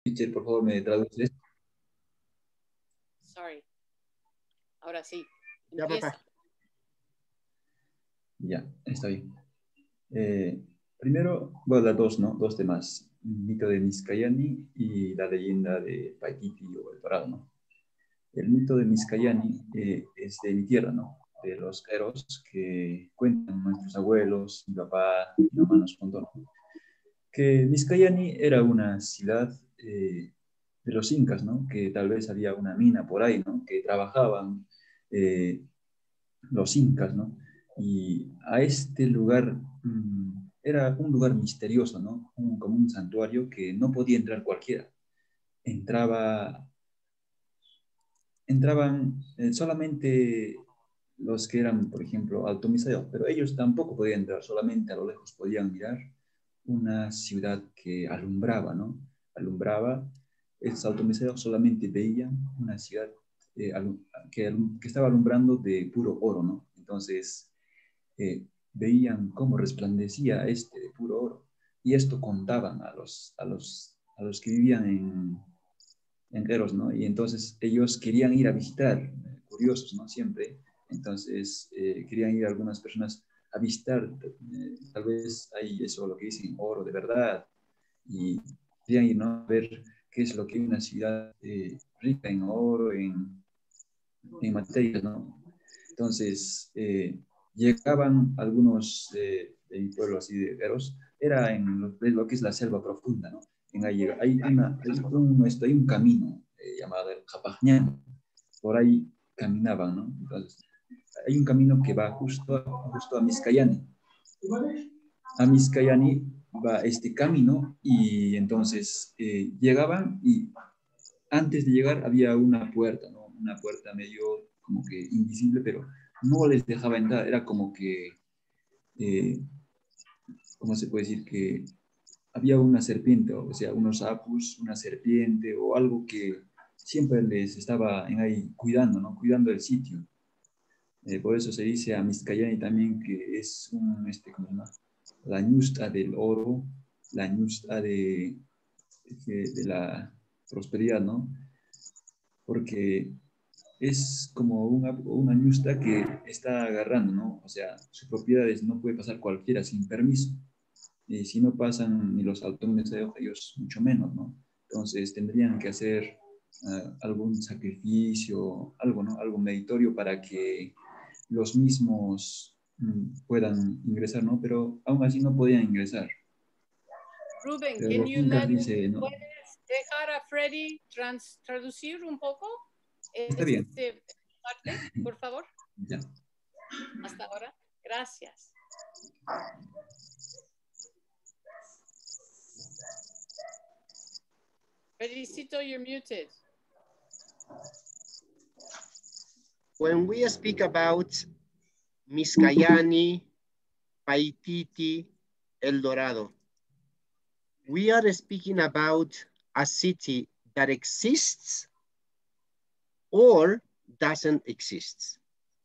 Teacher, por favor, ¿me traduces? Sorry. Ahora sí. Ya, Empieza. papá. Ya, está bien. Primero voy a dar dos, ¿no? Dos temas. El mito de Miscayani y la leyenda de Paititi o el Dorado, ¿no? El mito de Miscayani es de mi tierra, ¿no? De los Eros que cuentan nuestros abuelos, mi papá, mi mamá nos contó, ¿no? Que Miscayani era una ciudad de los incas, ¿no? Que tal vez había una mina por ahí, ¿no? Que trabajaban eh, los incas, ¿no? Y a este lugar era un lugar misterioso, ¿no? Como un santuario que no podía entrar cualquiera. Entraba, entraban solamente los que eran, por ejemplo, altomisados, pero ellos tampoco podían entrar, solamente a lo lejos podían mirar una ciudad que alumbraba, ¿no? Alumbraba, esos altomisados solamente veían una ciudad que estaba alumbrando de puro oro, ¿no? Entonces, veían cómo resplandecía este de puro oro. Y esto contaban a los que vivían en Eros, ¿no? Y entonces ellos querían ir a visitar, curiosos, ¿no? Siempre. Entonces querían ir algunas personas a visitar, tal vez hay eso, lo que dicen, oro de verdad. Y querían ir, ¿no? A ver qué es lo que es una ciudad rica en oro, en materias, ¿no? Entonces, llegaban algunos de mi pueblo, así de Eros, era en lo que es la selva profunda, ¿no? Hay un camino llamado el Japajñán, por ahí caminaban, ¿no? Entonces, hay un camino que va justo a Miscayani. A Miscayani va este camino y entonces llegaban y antes de llegar había una puerta, ¿no? Una puerta medio como que invisible, pero no les dejaba entrar. Era como que, eh, ¿cómo se puede decir? Que había una serpiente, o sea, unos sapos, una serpiente o algo que siempre les estaba en ahí cuidando, ¿no? Cuidando el sitio. Por eso se dice a Miscayani también que es ¿cómo se llama? La ñusta del oro, la ñusta de la prosperidad, ¿no? Porque es como una ñusta que está agarrando, ¿no? O sea, sus propiedades no puede pasar cualquiera sin permiso. Y si no pasan ni los autónomos de ellos, mucho menos, ¿no? Entonces tendrían que hacer algún sacrificio, algo, ¿no? Algo meritorio para que los mismos puedan ingresar, ¿no? Pero aún así no podían ingresar. Ruben, Pero can los you incas dice, ¿no? ¿puedes dejar a Freddy traducir un poco Está bien. parte, por favor? Ya. Hasta ahora. Gracias. Fredicito, you're muted. When we speak about Miscayani, Paititi, El Dorado, we are speaking about a city that exists or doesn't exist.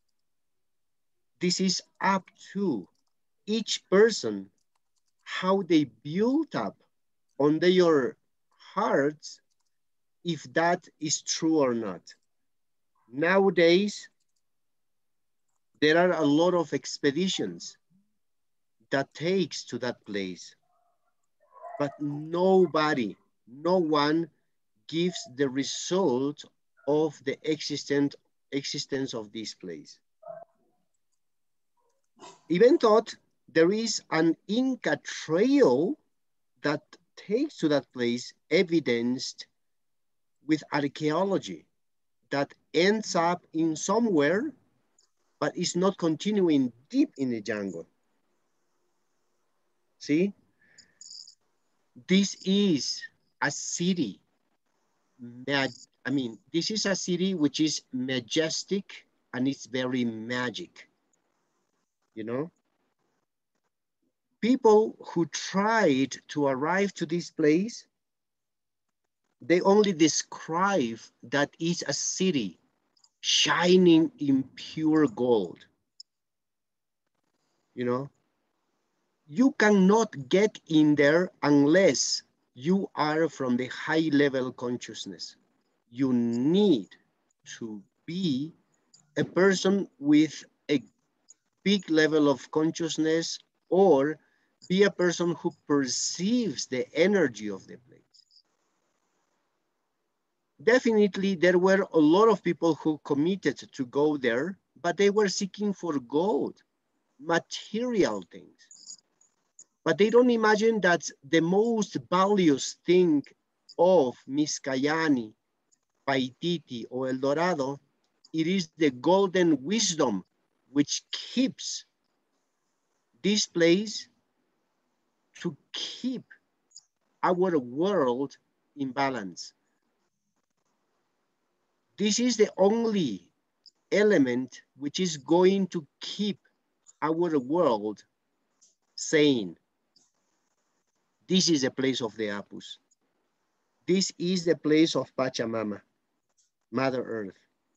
This is up to each person, how they build up on their hearts, if that is true or not. Nowadays, there are a lot of expeditions that takes to that place, but nobody, no one gives the result of the existence of this place. Even though there is an Inca trail that takes to that place evidenced with archaeology that ends up in somewhere, but is not continuing deep in the jungle. See? This is a city. This is a city which is majestic and it's very magic, you know? People who tried to arrive to this place, they only describe that it's a city shining in pure gold, you know? You cannot get in there unless You are from the high level consciousness. You need to be a person with a big level of consciousness, or be a person who perceives the energy of the place. Definitely, there were a lot of people who committed to go there, but they were seeking for gold, material things. But they don't imagine that the most valuable thing of Miskayani, Paititi, or El Dorado, it is the golden wisdom which keeps this place to keep our world in balance. This is the only element which is going to keep our world sane. This is the place of the Apus. This is the place of Pachamama, Mother Earth.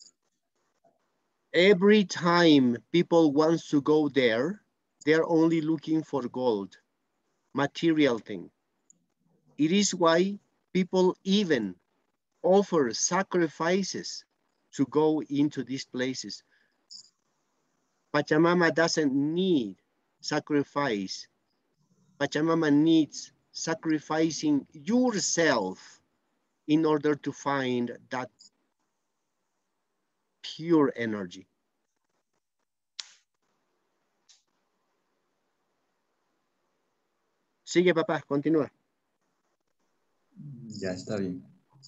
Every time people want to go there, they're only looking for gold, material thing. It is why people even offer sacrifices to go into these places. Pachamama doesn't need sacrifice. Pachamama needs sacrificing yourself in order to find that pure energy. Sigue, papá, continúa. Ya está bien.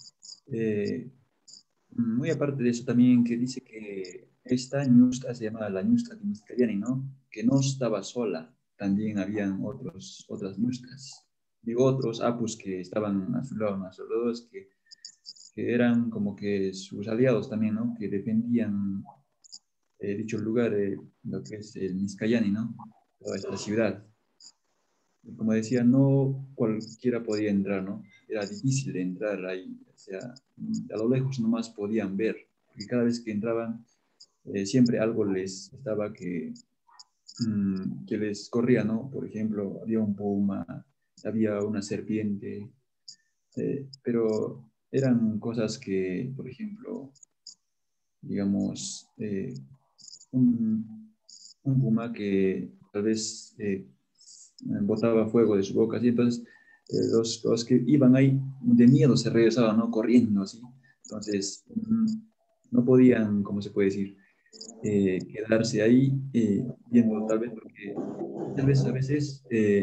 Muy aparte de eso también que dice que esta ñusta se llama la ñusta de Miscayani, ¿no? Que no estaba sola, también habían otras ñustas, digo otros apus que estaban a su lado, más o menos, que eran como que sus aliados también, ¿no? Que defendían dicho lugar, lo que es el Miscayani, ¿no? Toda esta ciudad. Como decía, no cualquiera podía entrar, ¿no? Era difícil de entrar ahí, o sea, a lo lejos nomás podían ver, porque cada vez que entraban, siempre algo les estaba que les corría, ¿no? Por ejemplo, había un puma, había una serpiente, pero eran cosas que, por ejemplo, digamos, un puma que tal vez botaba fuego de su boca, así, entonces los que iban ahí de miedo se regresaban, ¿no? Corriendo, así, entonces no podían, ¿cómo se puede decir? Quedarse ahí viendo, tal vez, porque tal vez a veces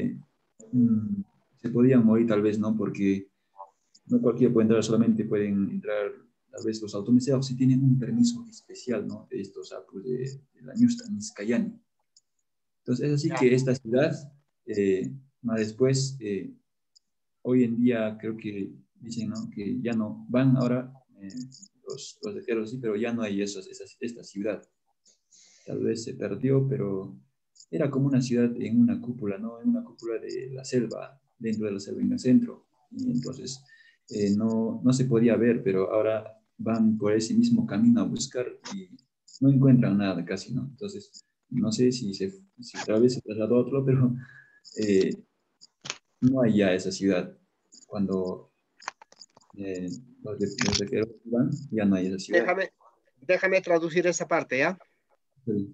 se podían morir, tal vez, ¿no? Porque no cualquiera puede entrar, solamente pueden entrar tal vez los automatizados si tienen un permiso especial, ¿no? De estos apus de la Ñusta, Miscayani. Entonces es así que esta ciudad, más después, hoy en día creo que dicen, ¿no? Que ya no van ahora los de sí, pero ya no hay esta ciudad. Tal vez se perdió, pero era como una ciudad en una cúpula, ¿no? En una cúpula de la selva, dentro de la selva en el centro. Y entonces no se podía ver, pero ahora van por ese mismo camino a buscar y no encuentran nada casi, ¿no? Entonces, no sé si tal vez se trasladó a otro, pero no hay ya esa ciudad. Cuando los de Queros van, ya no hay esa ciudad. Déjame traducir esa parte, ¿ya? Sí.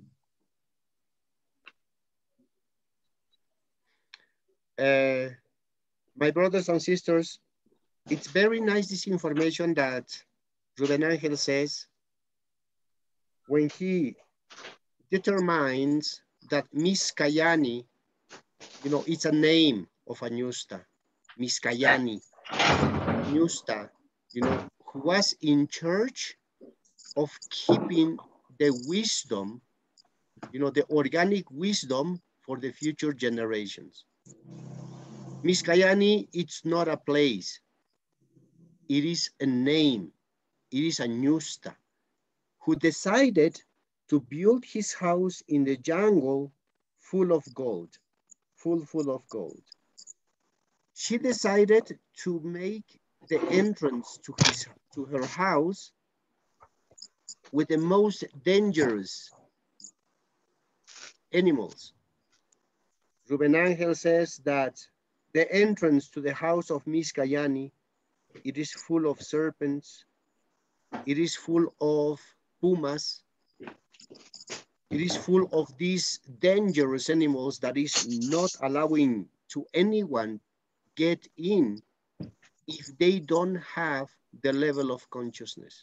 My brothers and sisters, it's very nice this information that Ruben Angel says when he determines that Miskayani, you know, it's a name of a Ñusta, Miskayani, Ñusta, you know, who was in charge of keeping the wisdom, you know, the organic wisdom for the future generations. Miskayani, it's not a place. It is a name. It is a Ñusta who decided to build his house in the jungle full of gold, full of gold. She decided to make the entrance to her house with the most dangerous animals. Ruben Angel says that the entrance to the house of Miss Kayani, it is full of serpents. It is full of pumas. It is full of these dangerous animals that is not allowing to anyone get in if they don't have the level of consciousness.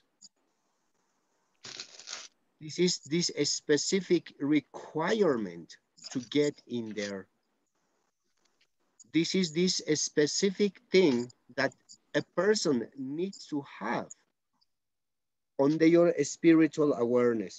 This is this a specific requirement to get in there. This is this a specific thing that a person needs to have on their spiritual awareness.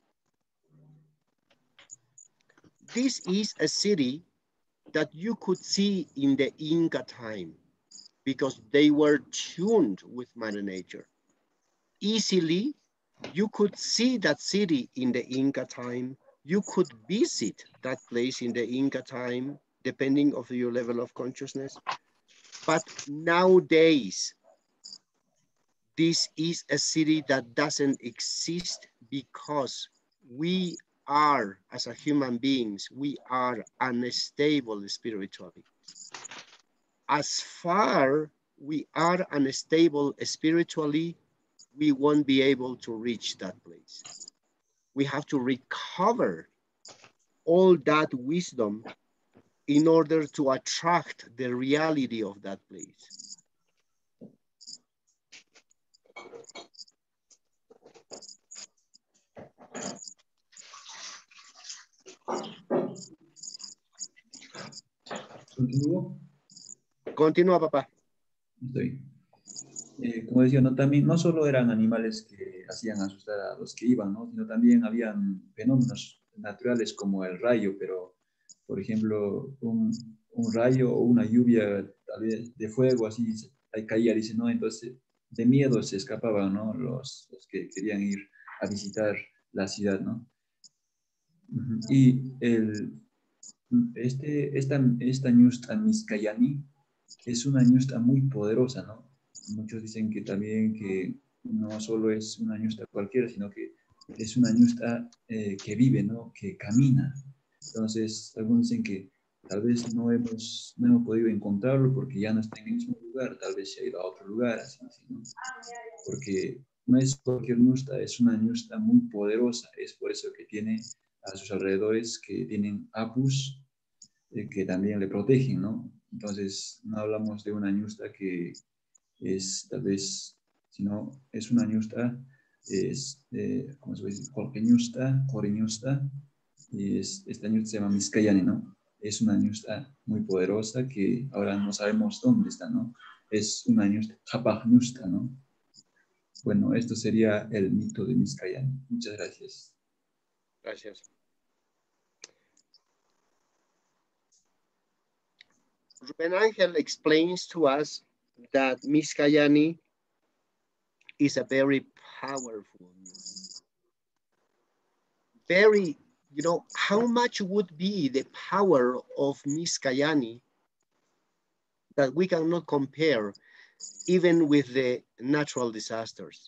This is a city that you could see in the Inca time because they were tuned with Mother Nature. Easily, you could see that city in the Inca time. You could visit that place in the Inca time, depending on your level of consciousness. But nowadays, this is a city that doesn't exist because we are, as a human beings, we are unstable spiritually. As far we are unstable spiritually, we won't be able to reach that place. We have to recover all that wisdom in order to attract the reality of that place. ¿Continúo? Continúa, papá. Estoy. Como decía, ¿no? También no solo eran animales que hacían asustar a los que iban, ¿no? Sino también habían fenómenos naturales como el rayo, pero, por ejemplo, un rayo o una lluvia tal vez de fuego, así ahí caía, dice, ¿no? Entonces, de miedo se escapaban, ¿no? Los que querían ir a visitar la ciudad, ¿no? Y esta ñusta Miskayani es una ñusta muy poderosa, ¿no? Muchos dicen que también que no solo es una ñusta cualquiera, sino que es una ñusta que vive, ¿no? Que camina. Entonces, algunos dicen que tal vez no hemos podido encontrarlo porque ya no está en el mismo lugar, tal vez se ha ido a otro lugar, así, ¿no? Porque no es cualquier ñusta, es una ñusta muy poderosa, es por eso que tiene a sus alrededores que tienen apus que también le protegen, ¿no? Entonces, no hablamos de una ñusta que es tal vez, sino es una ñusta, es, ¿cómo se puede decir? Coriñusta, y esta ñusta se llama Miskayani, ¿no? Es una ñusta muy poderosa que ahora no sabemos dónde está, ¿no? Es una ñusta, Japaj ñusta, ¿no? Bueno, esto sería el mito de Miskayani. Muchas gracias. Gracias. Ruben Angel explains to us that Miss Kayani is a very powerful, very, you know, how much would be the power of Miss Kayani that we cannot compare even with the natural disasters,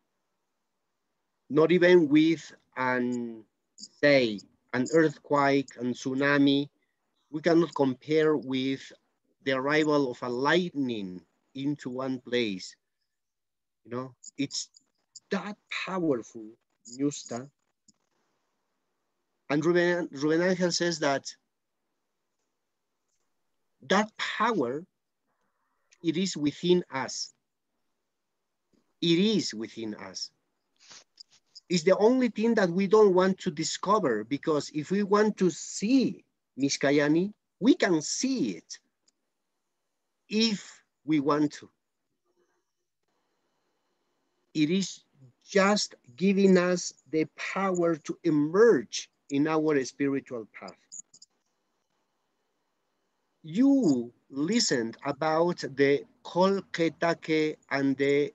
not even with say, an earthquake and tsunami. We cannot compare with the arrival of a lightning into one place. You know, it's that powerful, Ñusta. And Ruben Angel says that power, it is within us. It is within us. It's the only thing that we don't want to discover, because if we want to see Miss Kayani, we can see it if we want to. It is just giving us the power to emerge in our spiritual path. You listened about the Kolketake and the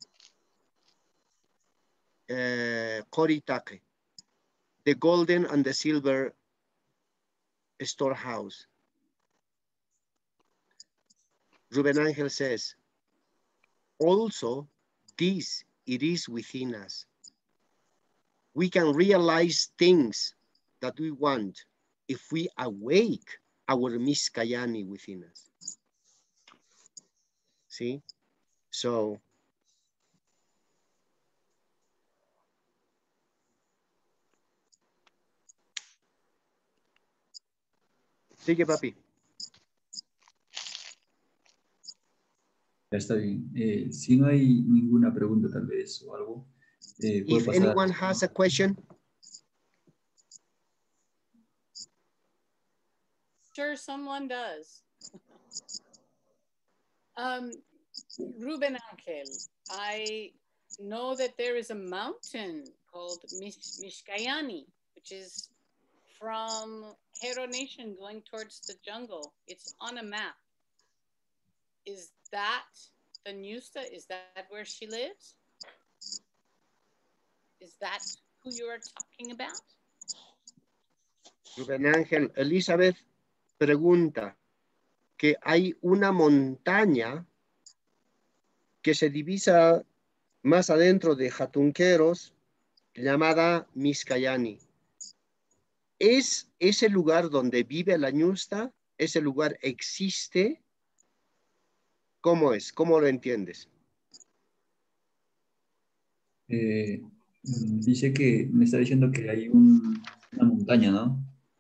Koritake, the golden and the silver storehouse. Ruben Angel says, also this, it is within us. We can realize things that we want if we awake our Miss Kayani within us. See? So, sigue, papi. Ya está bien. Si no hay ninguna pregunta tal vez o algo, puedo If pasar. anyone has a question, Sure, someone does. Ruben Angel, I know that there is a mountain called Mishkayani, which is from Hero Nation going towards the jungle. It's on a map. Is that the Nusta? Is that where she lives? Is that who you are talking about? Rubén Ángel, Elizabeth pregunta que hay una montaña que se divisa más adentro de Jatunqueros llamada Miscayani. ¿Es ese lugar donde vive la ñusta? ¿Ese lugar existe? ¿Cómo es? ¿Cómo lo entiendes? Dice que me está diciendo que hay una montaña, ¿no?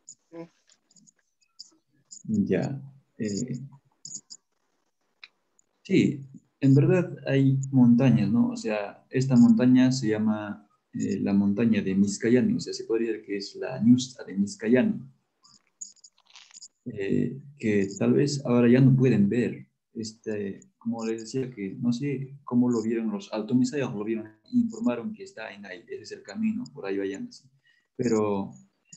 Ya. Sí, en verdad hay montañas, ¿no? O sea, esta montaña se llama la montaña de Miscayani, o sea, se podría decir que es la ñusta de Miscayani, que tal vez ahora ya no pueden ver. Como les decía, que no sé cómo lo vieron los altomisados, lo vieron, informaron que está en ahí, ese es el camino, por ahí vayan así. Pero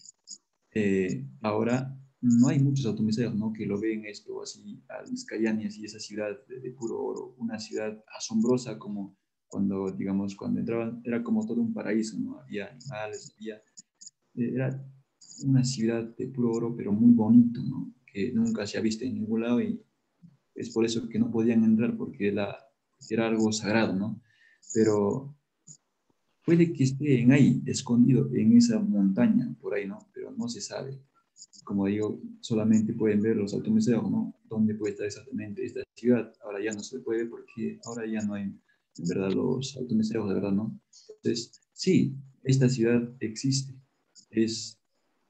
ahora no hay muchos automiseros, ¿no? Que lo ven esto así, al Miscayani, así, esa ciudad de puro oro, una ciudad asombrosa como cuando, digamos, cuando entraban, era como todo un paraíso, ¿no? Había animales, era una ciudad de puro oro, pero muy bonito, ¿no? Que nunca se ha visto en ningún lado y es por eso que no podían entrar, porque era algo sagrado, ¿no? Pero puede que estén ahí, escondido en esa montaña, por ahí, ¿no? Pero no se sabe. Como digo, solamente pueden ver los automuseos, ¿no? ¿Dónde puede estar exactamente esta ciudad? Ahora ya no se puede porque ahora ya no hay, en verdad, los automuseos, de verdad, ¿no? Entonces, sí, esta ciudad existe. Es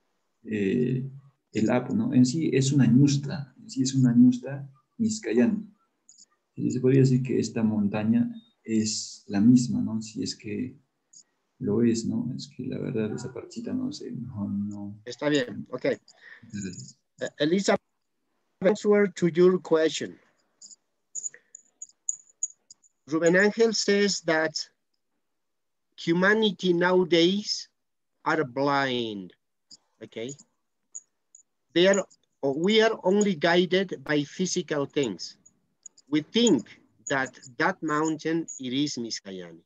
el Apu, ¿no? En sí es una ñusta, en sí es una ñusta miscayana. Y se podría decir que esta montaña es la misma, ¿no? Si es que lo es, ¿no? Es que la verdad esa partita no sé, no. Está bien, ok. Elizabeth, answer to your question. Ruben Angel says that humanity nowadays are blind, okay? We are only guided by physical things. We think that that mountain, it is Miscayani.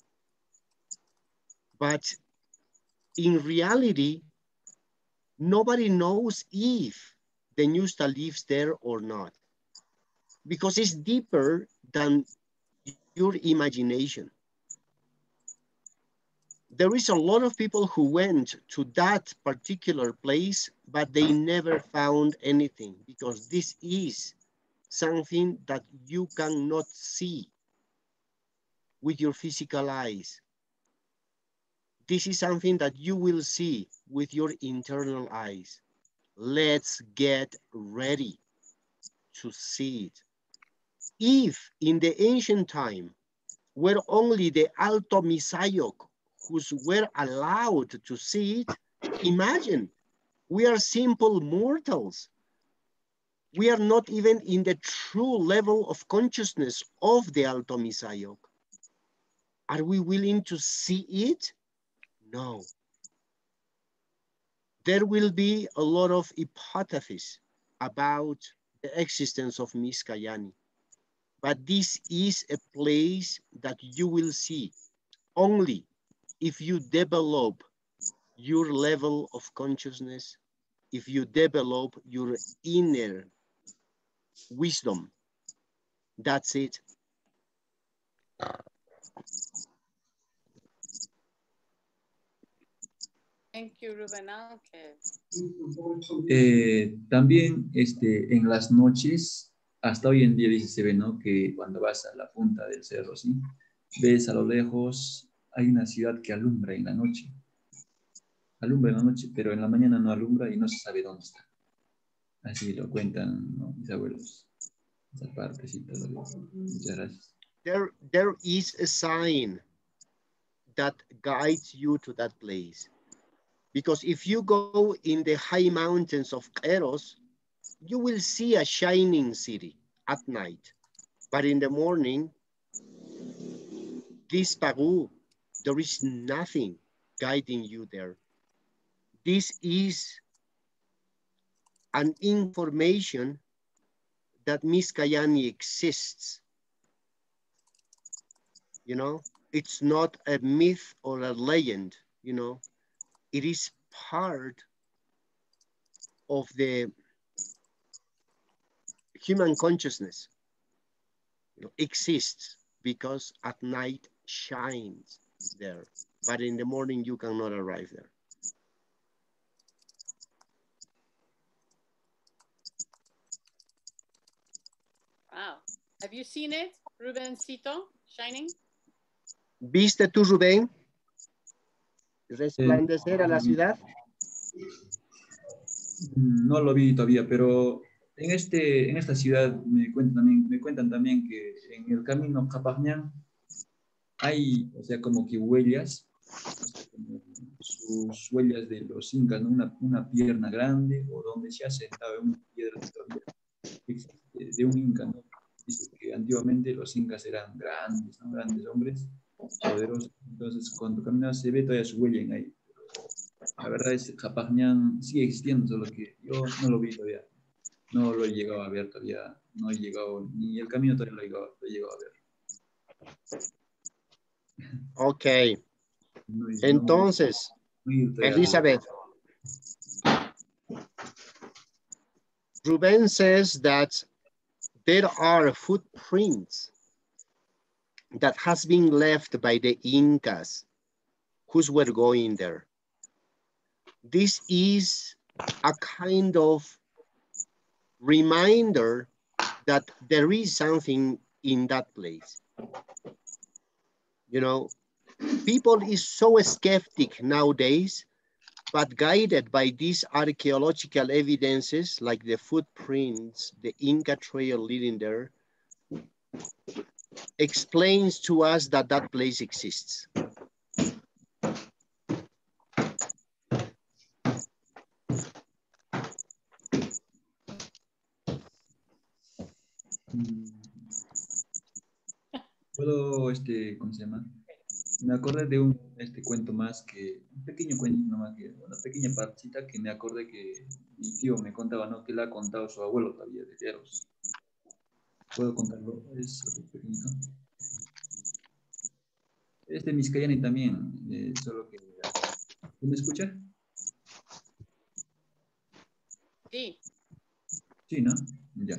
But in reality, nobody knows if the Ñusta lives there or not, because it's deeper than your imagination. There is a lot of people who went to that particular place, but they never found anything, because this is something that you cannot see with your physical eyes. This is something that you will see with your internal eyes. Let's get ready to see it. If in the ancient time were only the Alto Misayok who were allowed to see it, imagine, we are simple mortals. We are not even in the true level of consciousness of the Alto Misayok. Are we willing to see it? No. There will be a lot of hypotheses about the existence of Miscayani, but this is a place that you will see only if you develop your level of consciousness, if you develop your inner wisdom. That's it. Thank you, Ruben Ángel. También en las noches hasta hoy en día dice, se ve, ¿no? Que cuando vas a la punta del cerro, ¿sí? Ves a lo lejos, hay una ciudad que alumbra en la noche. Alumbra en la noche, pero en la mañana no alumbra y no se sabe dónde está. Así lo cuentan, ¿no? Mis abuelos. Esa partecita. Muchas gracias. There is a sign that guides you to that place. Because if you go in the high mountains of Eros, you will see a shining city at night. But in the morning, this Pagu, there is nothing guiding you there. This is an information that Miskayani exists. You know, it's not a myth or a legend, you know, it is part of the human consciousness. You know, exists because at night shines there, but in the morning you cannot arrive there. Wow. Have you seen it, Rubencito, shining? ¿Viste tú, Rubén, resplandecer a la ciudad? No lo vi todavía, pero en esta ciudad me cuentan también que en el camino Capajñán hay, o sea, como que huellas, o sea, como sus huellas de los incas, ¿no? Una pierna grande o donde se ha sentado en una piedra todavía de un inca, ¿no? Dice que antiguamente los incas eran grandes, ¿no? Grandes hombres, poderosos. Entonces, cuando caminas se ve todavía su huella en ahí. La verdad es que Capajñán sigue existiendo, solo que yo no lo vi todavía. No lo he llegado a ver todavía. No he llegado, ni el camino todavía lo he llegado a ver. Ok. No, Entonces, Elizabeth, Ruben says that there are footprints that has been left by the Incas who were going there. This is a kind of reminder that there is something in that place. You know, people is so skeptic nowadays, but guided by these archaeological evidences, like the footprints, the Inca trail leading there, explains to us that that place exists. Puedo, ¿cómo se llama? Me acordé de un cuento más que, un pequeño cuento nomás, que una pequeña partecita que me acordé que mi tío me contaba, ¿no? Que le ha contado su abuelo todavía de Eros. ¿Puedo contarlo? Es pequeñito. Es de Miscayani también, solo que... ¿Me escucha? Sí. Sí, ¿no? Ya.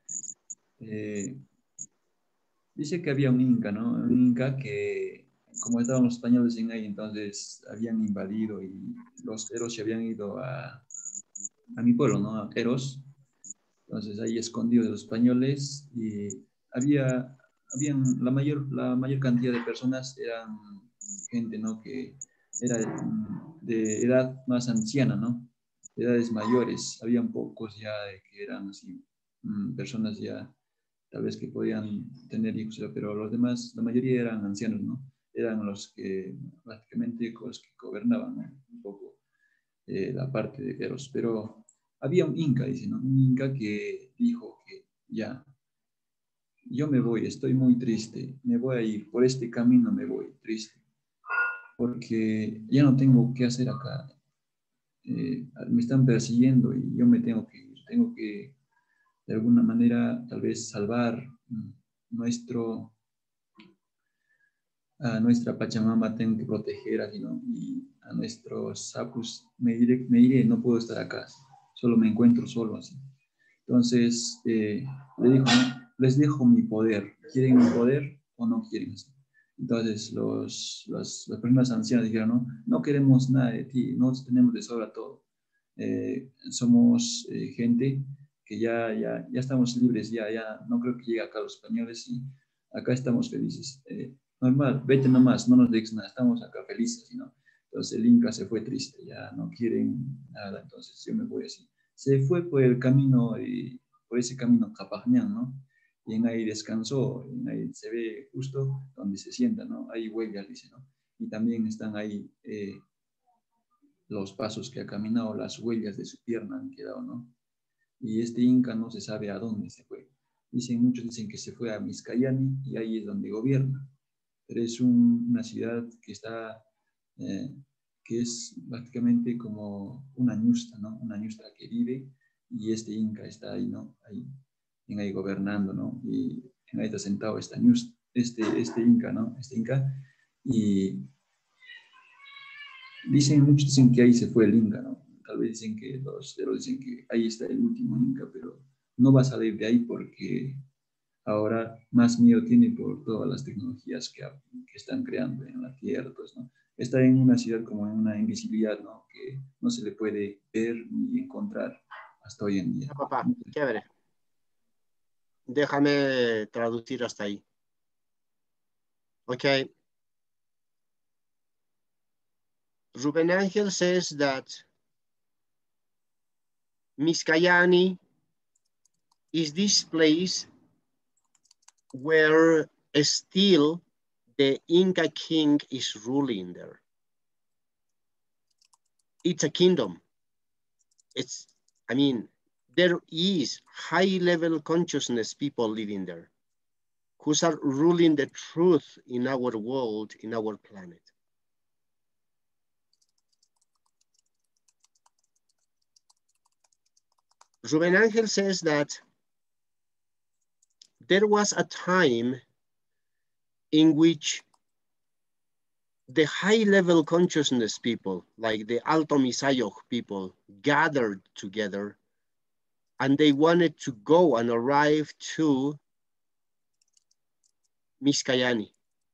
Dice que había un inca, ¿no? Un inca que, como estaban los españoles en ahí, entonces habían invadido y los Eros se habían ido a mi pueblo, ¿no? A Eros. Entonces ahí escondidos de los españoles y habían la mayor cantidad de personas eran gente, ¿no? Que era de edad más anciana, ¿no? De edades mayores. Habían pocos ya que eran así, personas ya tal vez que podían tener hijos, pero los demás, la mayoría eran ancianos, ¿no? Eran los que prácticamente los que gobernaban, ¿no? Un poco la parte de Eros. Pero había un inca, dice, ¿no? Un inca que dijo que ya, yo me voy, estoy muy triste, me voy a ir, por este camino me voy, triste, porque ya no tengo qué hacer acá. Me están persiguiendo y yo me tengo que ir, tengo que de alguna manera tal vez salvar a nuestra Pachamama, tengo que proteger así, ¿no? Y a nuestros sapus me iré, no puedo estar acá, solo me encuentro solo así. Entonces le dijo, ¿no? Les dejo mi poder, ¿quieren mi poder o no quieren así? Entonces las personas ancianas dijeron, no, no queremos nada de ti, nosotros tenemos de sobra todo. Somos gente que ya estamos libres, ya no creo que llegue acá los españoles y acá estamos felices. Normal, vete nomás, no nos dejes nada, estamos acá felices, ¿no? Entonces el Inca se fue triste, ya no quieren nada, entonces yo me voy así. Se fue por el camino, por ese camino Capajñán, ¿no? Y en ahí descansó, en ahí se ve justo donde se sienta, ¿no? Hay huellas, dice, ¿no? Y también están ahí los pasos que ha caminado, las huellas de su pierna han quedado, ¿no? Y este Inca no se sabe a dónde se fue. Muchos dicen que se fue a Miscayani y ahí es donde gobierna. Pero es una ciudad que está, que es prácticamente como una ñusta, ¿no? Una ñusta que vive y este Inca está ahí, ¿no? Ahí gobernando, ¿no? Y en ahí está sentado esta ñusta, este Inca, ¿no? Este Inca. Y muchos dicen que ahí se fue el Inca, ¿no? Tal vez dicen que los dicen que ahí está el último Inca, pero no va a salir de ahí porque ahora más miedo tiene por todas las tecnologías que están creando en la Tierra, pues, ¿no? Está en una ciudad como en una invisibilidad, ¿no? Que no se le puede ver ni encontrar hasta hoy en día. Ah, papá, chévere. Déjame traducir hasta ahí. Okay. Ruben Angel says that Miscayani is this place where still the Inca king is ruling there. It's a kingdom. There is high level consciousness people living there who are ruling the truth in our world, in our planet. Ruben Angel says that there was a time in which the high-level consciousness people, like the Alto Misayog people, gathered together and they wanted to go and arrive to Miscayani.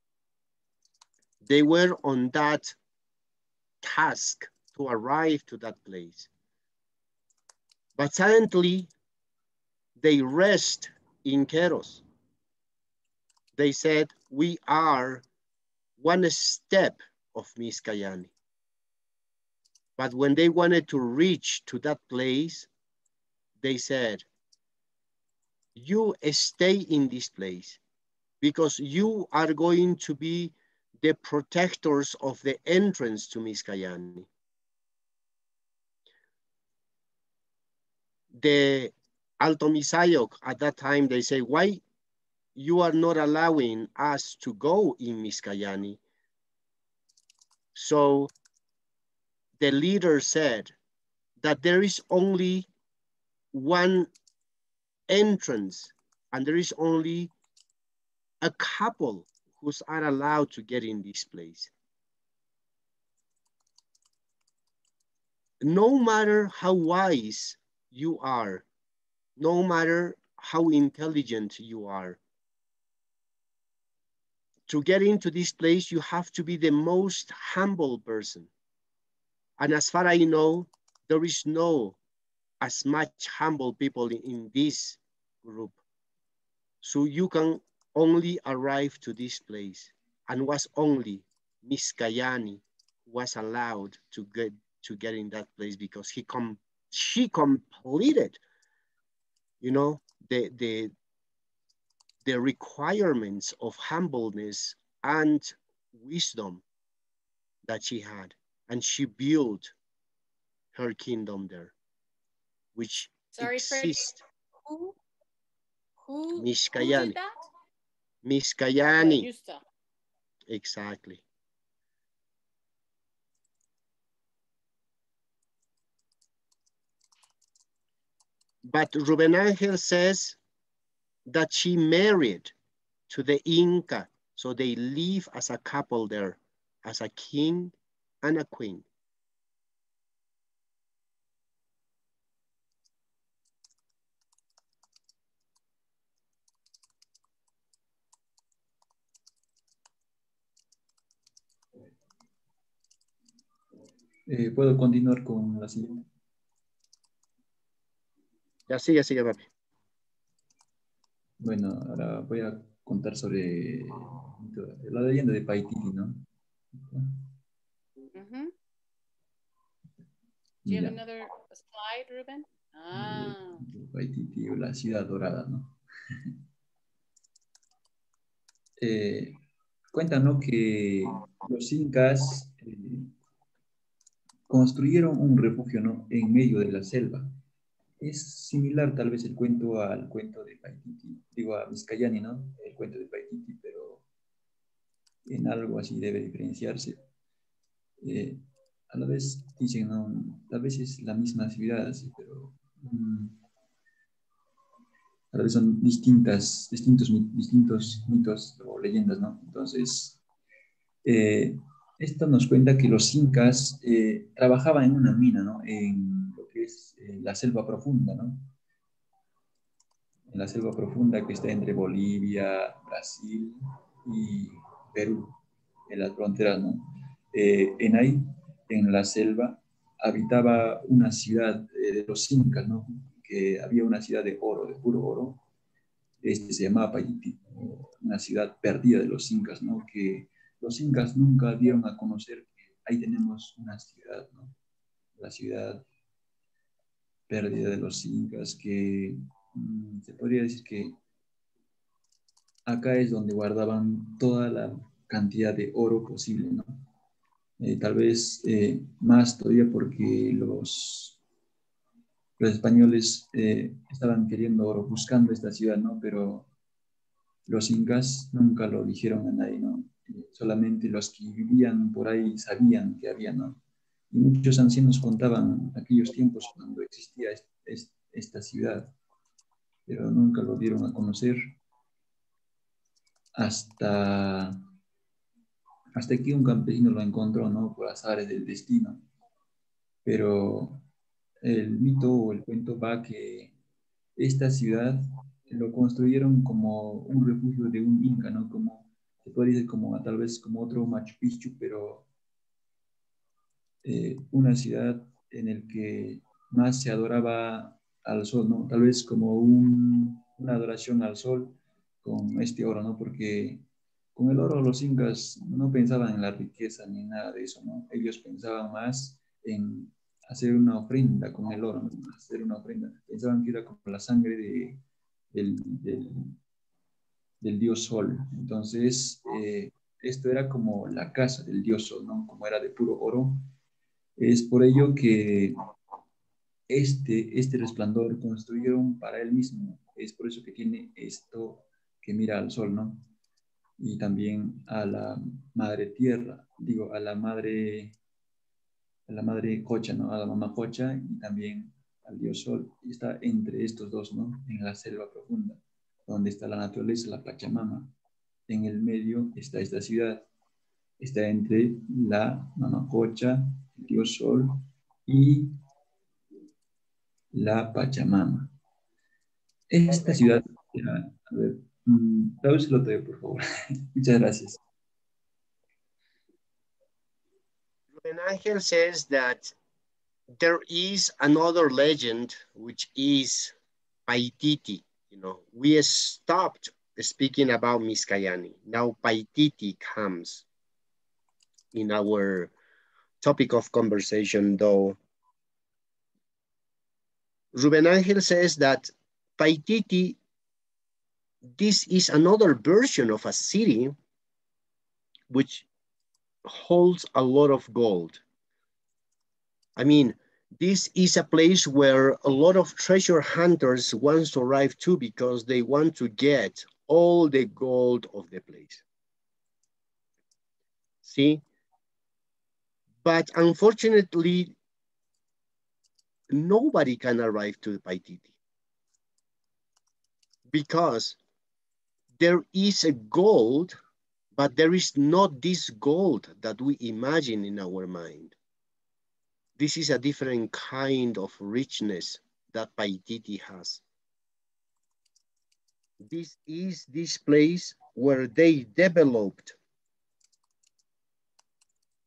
They were on that task to arrive to that place. But suddenly, they rest in Keros. They said, we are one step of Miscayani. But when they wanted to reach to that place, they said, you stay in this place because you are going to be the protectors of the entrance to Miscayani. The Alto Misayog at that time, they say, why you are not allowing us to go in Miscayani? So the leader said that there is only one entrance and there is only a couple who are allowed to get in this place. No matter how wise you are, no matter how intelligent you are, to get into this place, you have to be the most humble person. And as far as I know, there is no as much humble people in this group. So you can only arrive to this place, and was only Miscayani was allowed to get in that place because she completed, you know, the requirements of humbleness and wisdom that she had, and she built her kingdom there, which exists. Who Miscayani. did that? Miscayani. Exactly. But Ruben Angel says that she married to the Inca. So they live as a couple there, as a king and a queen. ¿Puedo continuar con la siguiente? Ya sigue, papi. Bueno, ahora voy a contar sobre la leyenda de Paititi, ¿no? Mhm. Do you have Ya, another slide, Ruben? eh, Ah. Paititi o la ciudad dorada, ¿no? Eh, Cuentan, ¿no? Que los incas construyeron un refugio, ¿no? En medio de la selva. Es similar tal vez el cuento al cuento de Paititi, digo a Vizcayani, ¿no? El cuento de Paititi, pero en algo así debe diferenciarse. Eh, a la vez dicen, ¿no? Tal vez es la misma ciudad, así, pero tal vez son distintos mitos o leyendas, ¿no? Entonces, eh, esto nos cuenta que los incas trabajaban en una mina, ¿no? En lo que es la selva profunda, ¿no? En la selva profunda que está entre Bolivia, Brasil y Perú, en las fronteras, ¿no? En ahí, en la selva, habitaba una ciudad de los incas, ¿no? Que había una ciudad de oro, de puro oro. Se llamaba Payiti, una ciudad perdida de los incas, ¿no? Que los incas nunca dieron a conocer que ahí tenemos una ciudad, ¿no? La ciudad perdida de los incas, que se podría decir que acá es donde guardaban toda la cantidad de oro posible, ¿no? Tal vez más todavía porque los españoles estaban queriendo oro, buscando esta ciudad, ¿no? Pero los incas nunca lo dijeron a nadie, ¿no? Solamente los que vivían por ahí sabían que había, ¿no? Y muchos ancianos contaban aquellos tiempos cuando existía esta ciudad, pero nunca lo dieron a conocer hasta, hasta que un campesino lo encontró, ¿no? Por azares del destino. Pero el mito o el cuento va que esta ciudad lo construyeron como un refugio de un inca, ¿no? Como, se puede decir como tal vez como otro Machu Picchu, pero una ciudad en el que más se adoraba al sol, ¿no? Tal vez como una adoración al sol con este oro, ¿no? Porque con el oro los incas no pensaban en la riqueza ni nada de eso, ¿no? Ellos pensaban más en hacer una ofrenda con el oro, ¿no? Hacer una ofrenda. Pensaban que era como la sangre del, del, del dios sol. Entonces, esto era como la casa del dios sol, ¿no? Como era de puro oro. Es por ello que este resplandor construyeron para él mismo. Es por eso que tiene esto que mira al sol, ¿no? Y también a la madre tierra, digo, a la madre Cocha, ¿no? A la mamá Cocha y también al dios sol. Y está entre estos dos, ¿no? En la selva profunda, donde está la naturaleza, la Pachamama. En el medio está esta ciudad. Está entre la mamá Cocha, el dios sol y la Pachamama. Esta ciudad, a ver, tradúcelo todo, por favor. Muchas gracias. Ruben Angel says that there is another legend, which is Paititi. You know, we stopped speaking about Miskayani. Now Paititi comes in our topic of conversation, though. Ruben Angel says that Paititi, this is another version of a city which holds a lot of gold. I mean, this is a place where a lot of treasure hunters want to arrive to because they want to get all the gold of the place. See? But unfortunately, nobody can arrive to Paititi because there is a gold, but there is not this gold that we imagine in our mind. This is a different kind of richness that Paititi has. This is this place where they developed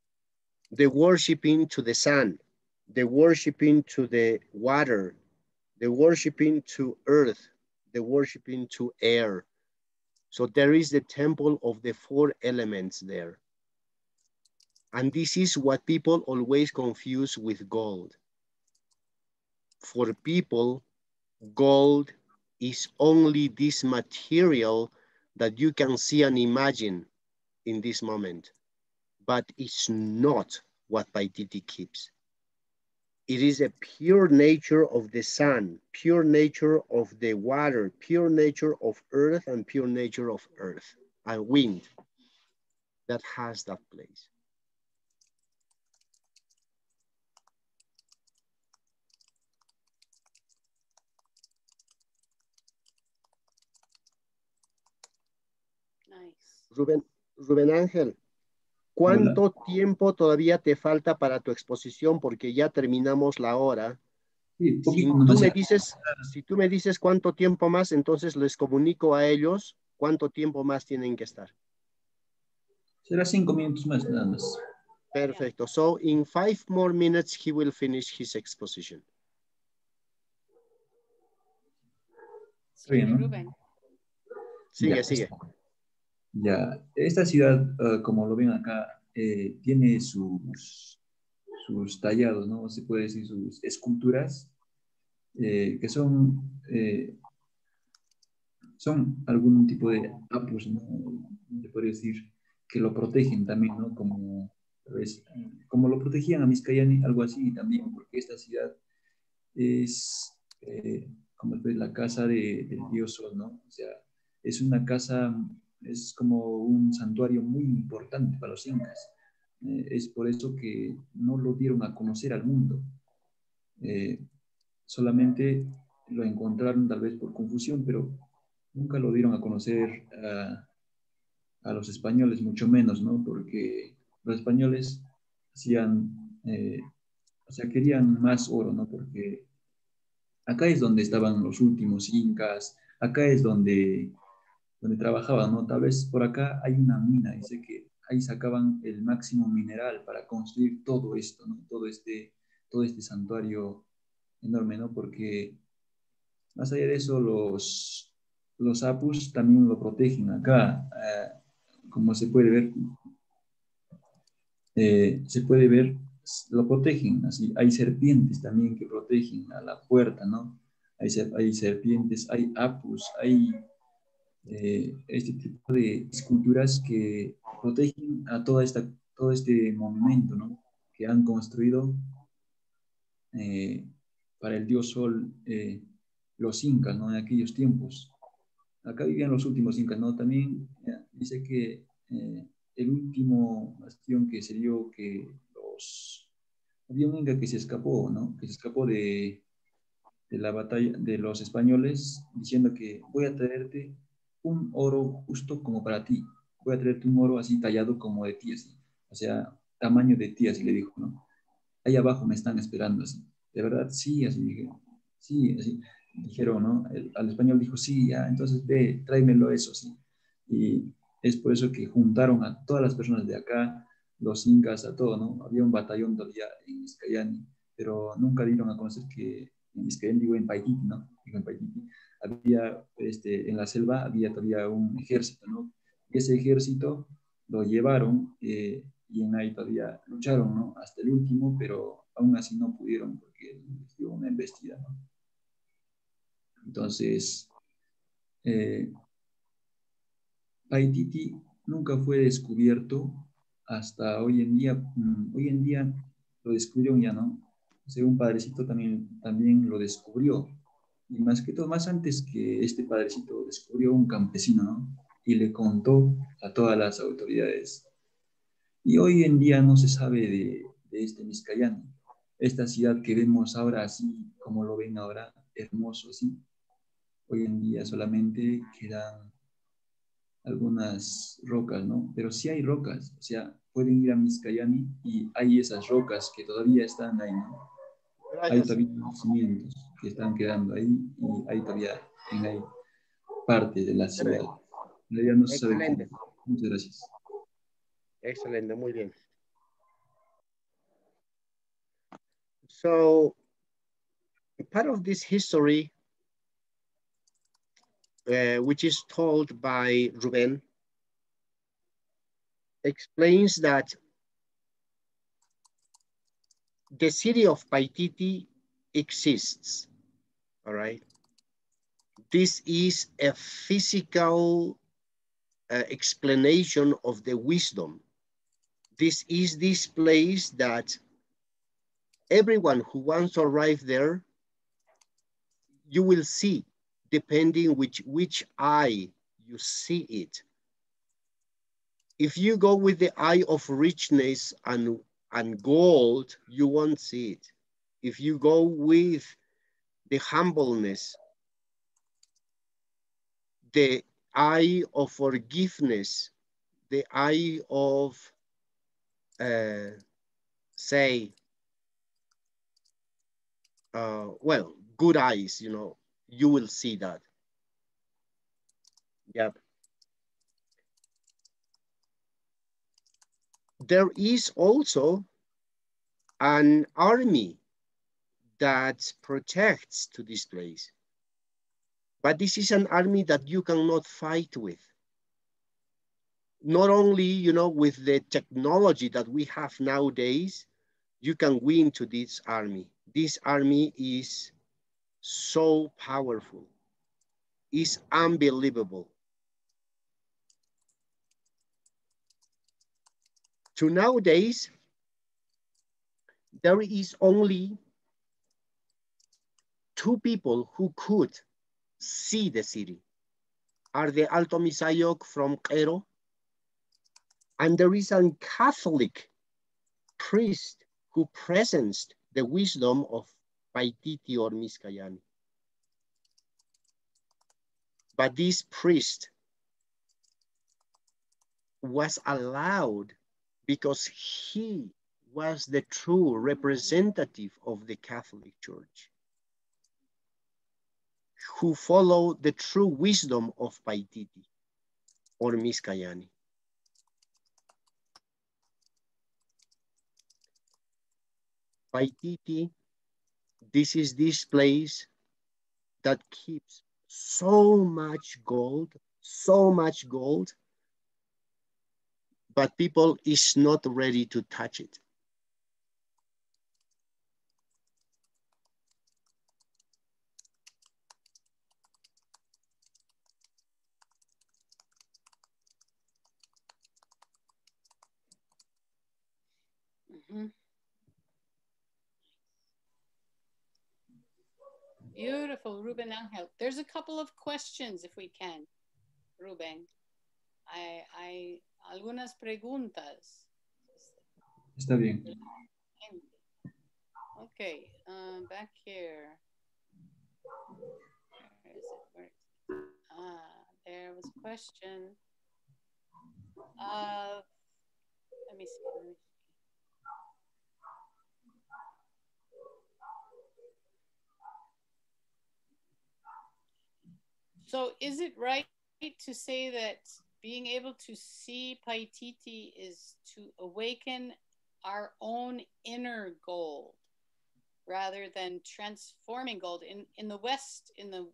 the worshiping to the sun, the worshiping to the water, the worshiping to earth, the worshiping to air. So there is the temple of the 4 elements there. And this is what people always confuse with gold. For people, gold is only this material that you can see and imagine in this moment, but it's not what Paititi keeps. It is a pure nature of the sun, pure nature of the water, pure nature of earth, and pure nature of earth and wind that has that place. Nice. Rubén Ángel, ¿cuánto tiempo todavía te falta para tu exposición? Porque ya terminamos la hora. Sí, Si poquito tú nomás. me dices cuánto tiempo más, entonces les comunico a ellos cuánto tiempo más tienen que estar. Será 5 minutos más, nada más. Perfecto. So in 5 more minutes, he will finish his exposition. Sigue, Bien, ¿no? Rubén. Sigue, Ya, sigue. Ya, esta ciudad, como lo ven acá, tiene sus tallados, ¿no? Se puede decir sus esculturas, que son algún tipo de apus, ¿no? Se puede decir que lo protegen también, ¿no? Como, pues, como lo protegían a Miscayani, algo así también, porque esta ciudad es, como es la casa del dios Sol, ¿no? O sea, es una casa, es como un santuario muy importante para los incas. Es por eso que no lo dieron a conocer al mundo. Solamente lo encontraron tal vez por confusión, pero nunca lo dieron a conocer a los españoles, mucho menos, ¿no? Porque los españoles hacían, o sea, querían más oro, ¿no? Porque acá es donde estaban los últimos incas, acá es donde trabajaban, ¿no? Tal vez por acá hay una mina, dice que ahí sacaban el máximo mineral para construir todo esto, ¿no? Todo este santuario enorme, ¿no? Porque más allá de eso, los apus también lo protegen acá, como se puede ver, lo protegen, así, hay serpientes también que protegen a la puerta, ¿no? Hay serpientes, hay apus, hay este tipo de esculturas que protegen a todo este monumento, ¿no? Que han construido eh, para el dios Sol los incas, ¿no? En aquellos tiempos. Acá vivían los últimos incas, ¿no? También dice que el último bastión que se dio que había un inca que se escapó, ¿no? Que se escapó de la batalla de los españoles diciendo que voy a traerte un oro justo como para ti. Voy a traerte un oro así tallado como de ti, así. O sea, tamaño de ti, así le dijo, ¿no? Ahí abajo me están esperando, así. De verdad, sí, así dije. Sí, así. Dijeron, ¿no? Al español dijo, sí, ya, entonces ve, tráemelo eso, sí. Y es por eso que juntaron a todas las personas de acá, los incas, a todo, ¿no? Había un batallón todavía en Vizcayani, pero nunca dieron a conocer que en Vizcayani, digo en Paititi, ¿no? Digo en Paititi, había, en la selva había todavía un ejército, ¿no? Y ese ejército lo llevaron y en ahí todavía lucharon, ¿no? Hasta el último, pero aún así no pudieron porque les dio una embestida, ¿no? Entonces, eh, Paititi nunca fue descubierto hasta hoy en día. Hoy en día lo descubrieron ya, ¿no? Según Padrecito también lo descubrió. Y más que todo, más antes que este Padrecito, descubrió un campesino, ¿no? Y le contó a todas las autoridades. Y hoy en día no se sabe de este Miscayani. Esta ciudad que vemos ahora así, como lo ven ahora, hermoso, así. Hoy en día solamente quedan algunas rocas, ¿no? Pero sí hay rocas, o sea, pueden ir a Miscayani y hay esas rocas que todavía están ahí, ¿no? Hay Gracias. todavía cimientos que están quedando ahí y hay todavía hay parte de la ciudad. Todavía no se sabe cómo. Excelente. Muchas gracias. Excelente, muy bien. So, part of this history, which is told by Ruben, explains that the city of Paititi exists, all right? This is a physical explanation of the wisdom. This is this place that everyone who wants to arrive there, you will see, depending which eye you see it. If you go with the eye of richness and gold, you won't see it. If you go with the humbleness, the eye of forgiveness, the eye of, say, well, good eyes, you know, you will see that. Yep. There is also an army that protects to this place. But this is an army that you cannot fight with. Not only, you know, with the technology that we have nowadays, you can win to this army. This army is so powerful. It's unbelievable. To nowadays, there is only 2 people who could see the city. Are the Alto Misayok from Cairo, and there is a Catholic priest who presents the wisdom of Paititi or Miskayani. But this priest was allowed because he was the true representative of the Catholic Church, who followed the true wisdom of Paititi or Miskayani. Paititi, this is this place that keeps so much gold, but people is not ready to touch it. Mhm. Beautiful, Ruben Angel. There's a couple of questions, if we can, Ruben. Hay algunas preguntas. Está bien. Okay, back here. Where is it? Where is it? There was a question. Let me see. So is it right to say that being able to see Paititi is to awaken our own inner gold rather than transforming gold? In the West, in the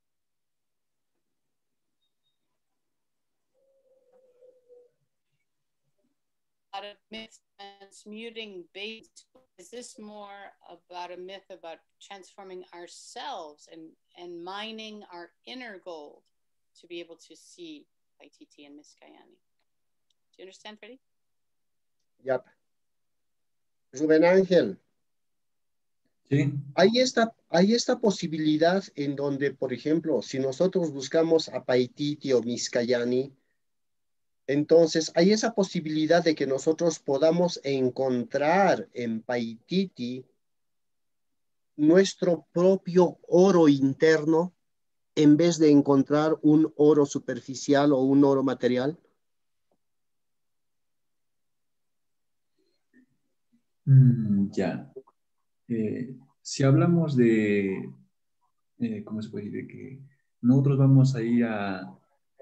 lot of myths transmuting base, is this more about a myth about transforming ourselves and mining our inner gold to be able to see Paititi and Miskayani? Do you understand, Freddie? Yep. Rubén Ángel. Sí. Hay esta posibilidad en donde, por ejemplo, si nosotros buscamos a Paititi o Miskayani, entonces hay esa posibilidad de que nosotros podamos encontrar en Paititi nuestro propio oro interno en vez de encontrar un oro superficial o un oro material. Ya. Si hablamos de, ¿cómo se puede decir? De que nosotros vamos a ir a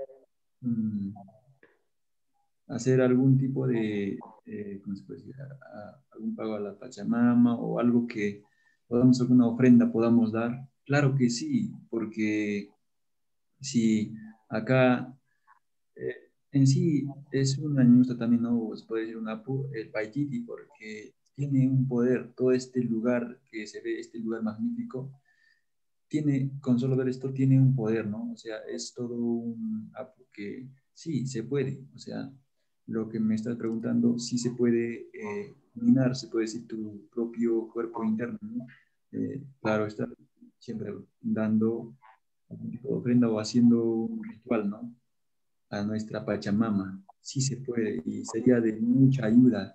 hacer algún tipo de, ¿cómo se puede decir? Algún pago a la Pachamama o algo que podamos alguna ofrenda podamos dar. Claro que sí, porque si acá en sí es una ñusta también, ¿no? Se puede decir un apu, el Paititi, porque tiene un poder, todo este lugar que se ve, este lugar magnífico, tiene, con solo ver esto, tiene un poder, ¿no? O sea, es todo un apu que sí, se puede, o sea, lo que me estás preguntando, sí se puede minar, se puede decir, tu propio cuerpo interno, ¿no? Claro, está siempre dando algún tipo de ofrenda o haciendo un ritual, ¿no? A nuestra Pachamama. Sí se puede y sería de mucha ayuda.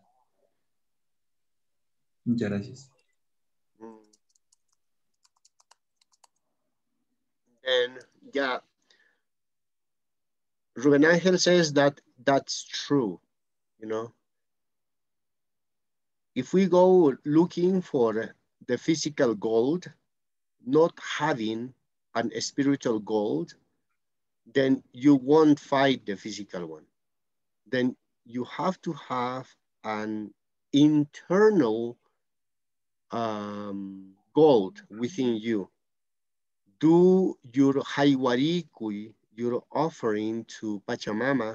Muchas gracias. And yeah, Ruben Angel says that that's true, you know. If we go looking for the physical gold, not having an spiritual gold, then you won't fight the physical one. Then you have to have an internal gold within you. Do your haiwarikui, your offering to Pachamama,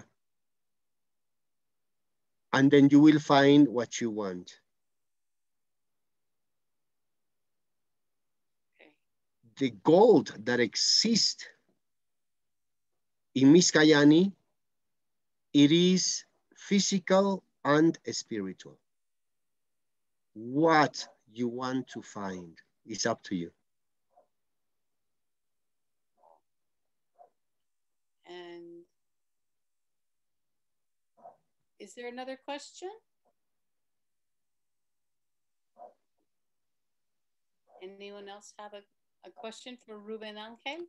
and then you will find what you want. Okay. The gold that exists in Miskayani, it is physical and spiritual. What you want to find is up to you. And is there another question? Anyone else have a question for Ruben Angel?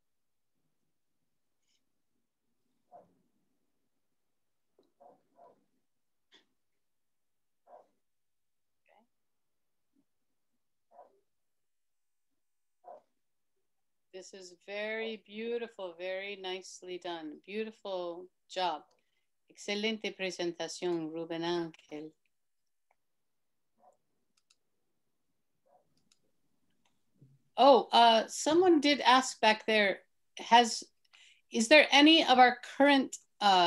This is very beautiful, very nicely done. Beautiful job. Excelente presentación, Ruben Ángel. Oh, someone did ask back there, is there any of our current,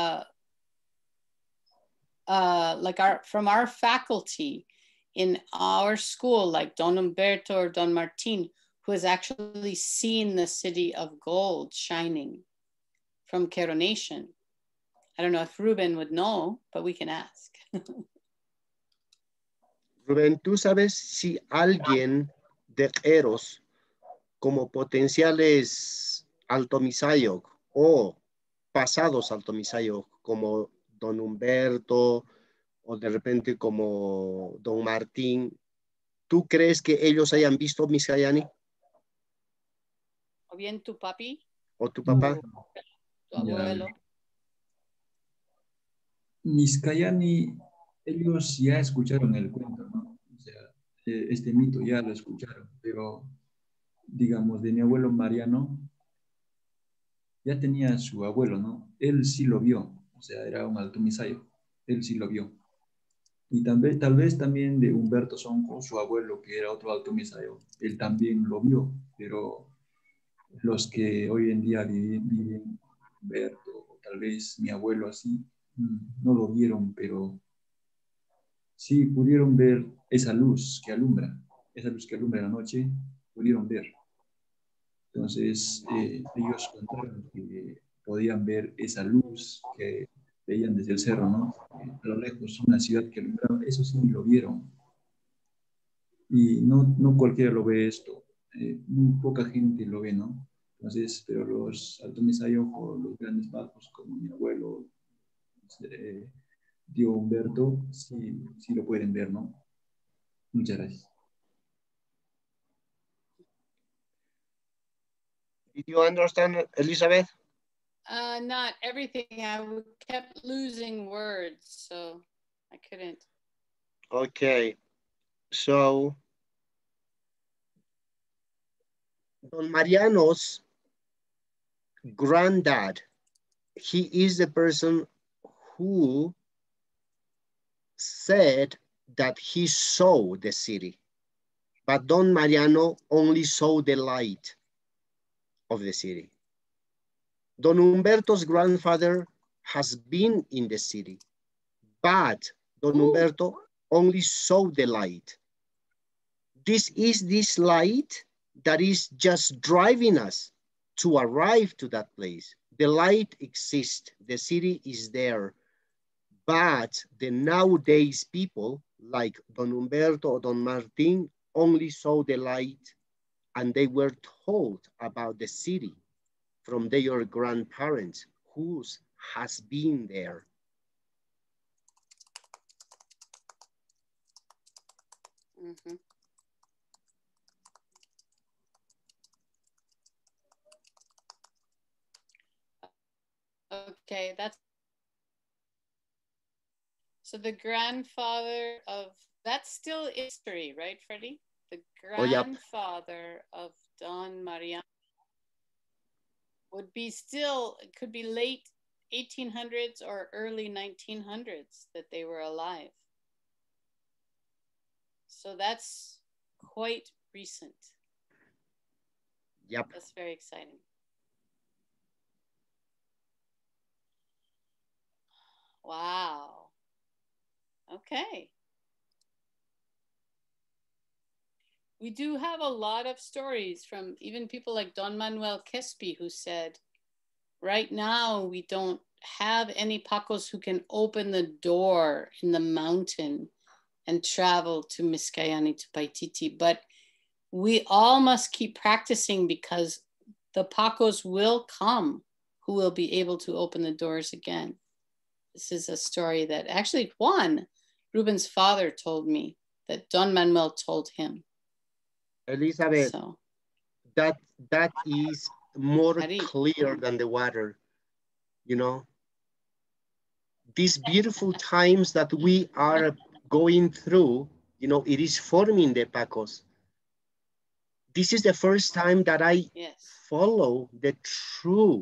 from our faculty in our school, like Don Humberto or Don Martin, who has actually seen the city of gold shining from Coronation? I don't know if Ruben would know, but we can ask. Rubén, ¿tú sabes si alguien de Eros como potenciales Altomisayo o pasados Altomisayo como Don Humberto o de repente como Don Martín, ¿tú crees que ellos hayan visto Miskayani? O bien tu papi. ¿O tu papá? Tu abuelo. Miskayani, ellos ya escucharon el cuento, ¿no? O sea, este mito ya lo escucharon, pero digamos, de mi abuelo Mariano, ya tenía su abuelo, ¿no? Él sí lo vio, o sea, era un alto misayo, él sí lo vio. Y tal vez también de Humberto Sonco, su abuelo, que era otro alto misayo, él también lo vio, pero los que hoy en día viven Humberto, o tal vez mi abuelo así, no lo vieron, pero sí pudieron ver esa luz que alumbra la noche, pudieron ver. Entonces, ellos contaron que podían ver esa luz que veían desde el cerro, ¿no? A lo lejos, una ciudad que alumbraba, eso sí lo vieron. Y no cualquiera lo ve esto, muy poca gente lo ve, ¿no? Entonces, pero los altomisayos o los grandes bajos, como mi abuelo, Tío Humberto, sí lo pueden ver, ¿no? Muchas gracias. Did you understand, Elizabeth? Not everything. I kept losing words, so I couldn't. Okay, so Don Mariano's granddad, he is the person who said that he saw the city, but Don Mariano only saw the light of the city. Don Humberto's grandfather has been in the city, but Don Humberto only saw the light. This is this light that is just driving us to arrive to that place. The light exists, the city is there, but the nowadays people like Don Humberto or Don Martin only saw the light and they were told about the city from their grandparents who has been there. Mm-hmm. Okay, so the grandfather of, that's still history, right, Freddie? The grandfather of Don Mariano would be still, it could be late 1800s or early 1900s that they were alive. So that's quite recent. Yep. That's very exciting. Wow. Okay. We do have a lot of stories from even people like Don Manuel Quespi, who said, right now we don't have any Pacos who can open the door in the mountain and travel to Miscayani, to Paititi, but we all must keep practicing because the Pacos will come who will be able to open the doors again. This is a story that actually Juan, Ruben's father, told me, that Don Manuel told him. Elizabeth, so, that is more clear than the water, you know. These beautiful times that we are going through, you know, it is forming the Pacos. This is the first time that I follow the true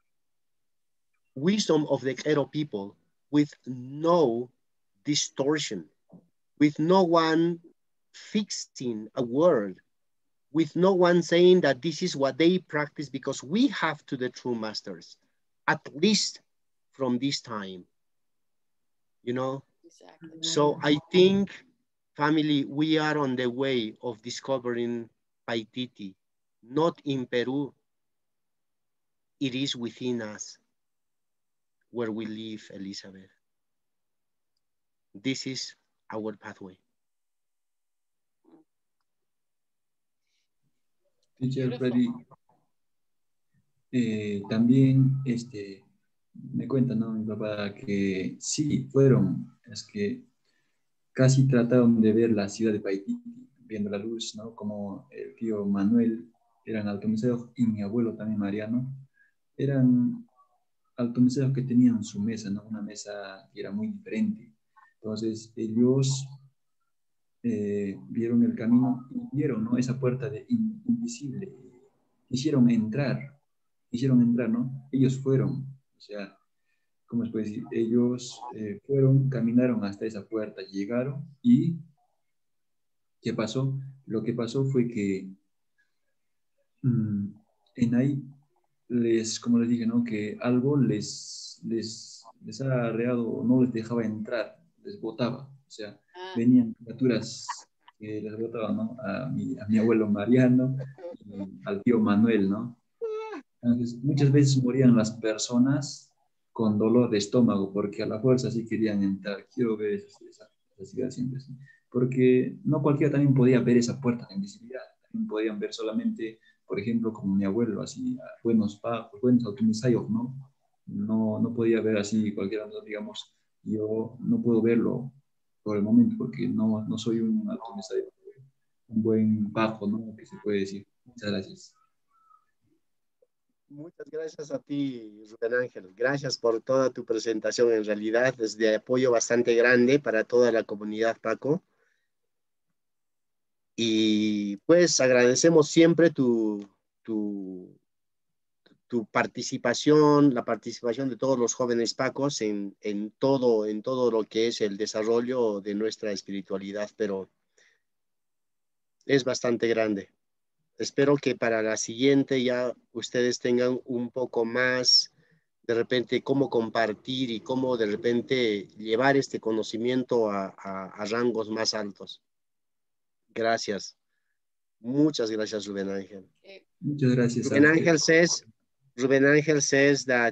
wisdom of the Q'ero people with no distortion, with no one fixing a word, with no one saying that this is what they practice, because we have to the true masters, at least from this time, you know? Exactly. So I think, family, we are on the way of discovering Paititi, not in Peru. It is within us where we live, Elizabeth. This is our pathway. Teacher Freddy, también me cuenta, ¿no? Mi papá que sí, fueron, es que casi trataron de ver la ciudad de Paititi, viendo la luz, ¿no? Como el tío Manuel eran altomeseos y mi abuelo también Mariano, eran altomeseos que tenían su mesa, ¿no? Una mesa que era muy diferente. Entonces ellos vieron el camino y vieron, ¿no? Esa puerta invisible. Quisieron entrar, ¿no? Ellos fueron, o sea, ¿cómo se puede decir? Ellos fueron, caminaron hasta esa puerta, llegaron y ¿qué pasó? Lo que pasó fue que en ahí como les dije, ¿no? Que algo les ha arreado, no les dejaba entrar, les botaba, o sea, venían criaturas que les botaban, ¿no? A mi abuelo Mariano y al tío Manuel, ¿no? Entonces, muchas veces morían las personas con dolor de estómago porque a la fuerza sí querían entrar. Quiero ver esa ciudad siempre así. Porque no cualquiera también podía ver esa puerta de invisibilidad. También podían ver solamente, por ejemplo, como mi abuelo, así, buenos pagos, buenos automisayos, ¿no? No podía ver así cualquiera, digamos, yo no puedo verlo por el momento porque no soy un automisayo, un buen bajo, ¿no? Que se puede decir. Muchas gracias. Muchas gracias a ti, Rubén Ángel. Gracias por toda tu presentación. En realidad es de apoyo bastante grande para toda la comunidad Paco. Y pues agradecemos siempre tu participación, la participación de todos los jóvenes Pacos en todo lo que es el desarrollo de nuestra espiritualidad. Pero es bastante grande. Espero que para la siguiente ya ustedes tengan un poco más de repente cómo compartir y cómo de repente llevar este conocimiento a rangos más altos. Gracias. Muchas gracias, Rubén Ángel. Okay. Muchas gracias a usted. Rubén Ángel says that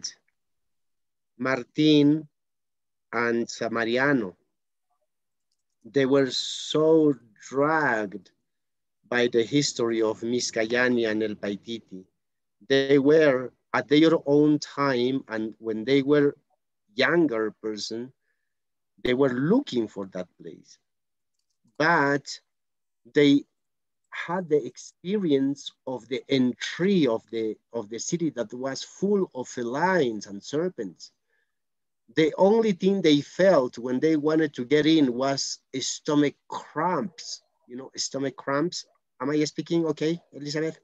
Martín and Samariano, they were so dragged by the history of Miscayani and El Paititi. They were at their own time, and when they were younger person, they were looking for that place. But they had the experience of the entry of the city that was full of felines and serpents. The only thing they felt when they wanted to get in was stomach cramps. You know, stomach cramps. Am I speaking okay, Elizabeth?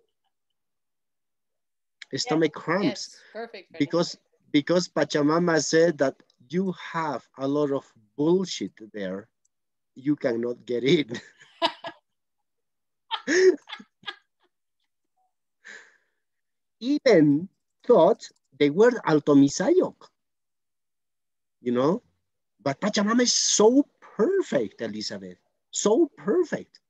Stomach cramps. Yes, perfect. Because Pachamama said that you have a lot of bullshit there. You cannot get in. Even thought they were Alto Misayok, you know? But Pachamama is so perfect, Elizabeth, so perfect.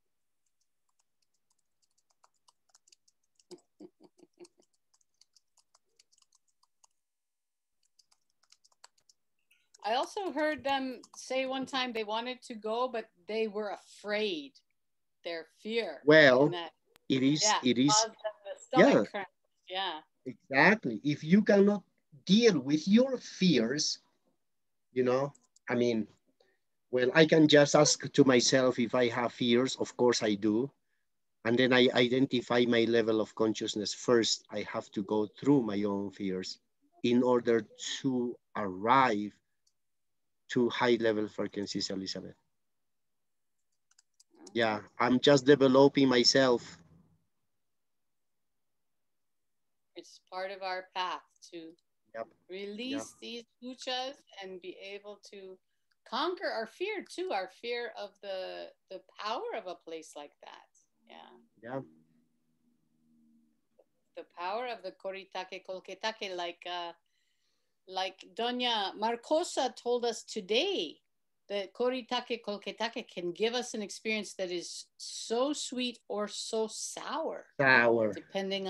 I also heard them say one time they wanted to go, but they were afraid. Their fear. Well, that, it is, yeah. Cramp. Yeah. Exactly. If you cannot deal with your fears, you know, I mean, well, I can just ask to myself if I have fears. Of course I do. And then I identify my level of consciousness. First, I have to go through my own fears in order to arrive to high level frequencies, Elizabeth. Yeah, I'm just developing myself. It's part of our path to release these puchas and be able to conquer our fear too, our fear of the power of a place like that. Yeah. The power of the Koritake Kolketake, like Doña Marcosa told us today, that Koritake Kolketake can give us an experience that is so sweet or so sour. Depending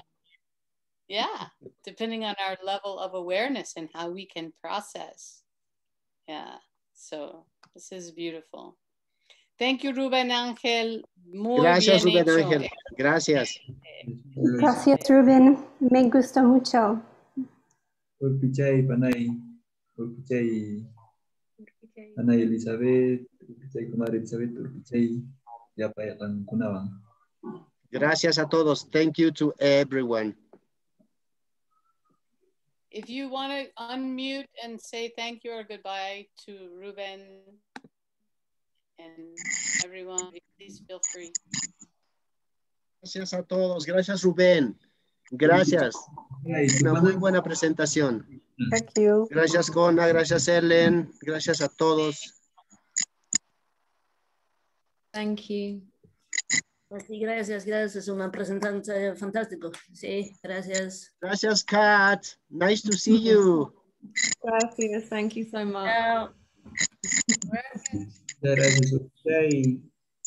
on our level of awareness and how we can process. Yeah, so this is beautiful. Thank you, Rubén Ángel. Gracias, Rubén Ángel. Gracias. Gracias, Rubén. Me gusta mucho. Urpichay, Panay. Urpichay, Ana Elizabeth. Urpichay, comadre Elizabeth. Urpichay, Yapayakan Kunawan. Gracias a todos. Thank you to everyone. If you want to unmute and say thank you or goodbye to Rubén and everyone, please feel free. Gracias a todos. Gracias, Rubén. Gracias. Una muy buena presentación. Thank you. Gracias, Cona. Gracias, Ellen. Gracias a todos. Thank you. Sí, gracias. Una presentación fantástico. Sí, gracias. Gracias, Kat. Nice to see you. Gracias. Thank you so much. Chao. Gracias, Urpichay.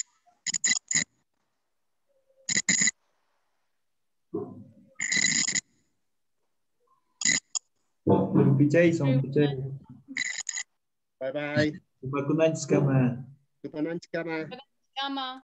Urpichay, son Urpichay. Bye bye. Tupakunanchis kama. Tupananchis kama. Kama.